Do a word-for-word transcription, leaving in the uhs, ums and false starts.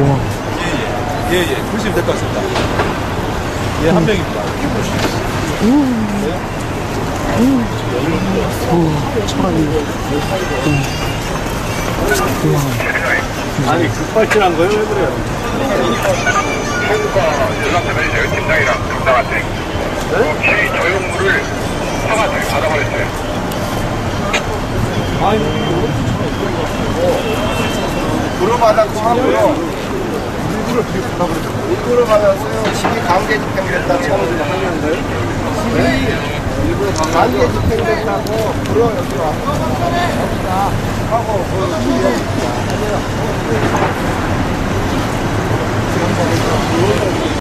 예, 예. 예, 예. 보시면 될 것 같습니다. 예, 한 명입니다. 아니, 급발진한 거예요? 왜 그래요? 한국과 연락대면이죠. 팀장이랑 담당한테. 혹시 조형물을 사과를 받아버렸어요. 물어받았고 하고요. 일부러 받았어요. 집이 강제 집행됐다고. 집이 강제 집행됐다고. 불어 여기 와. 하고 그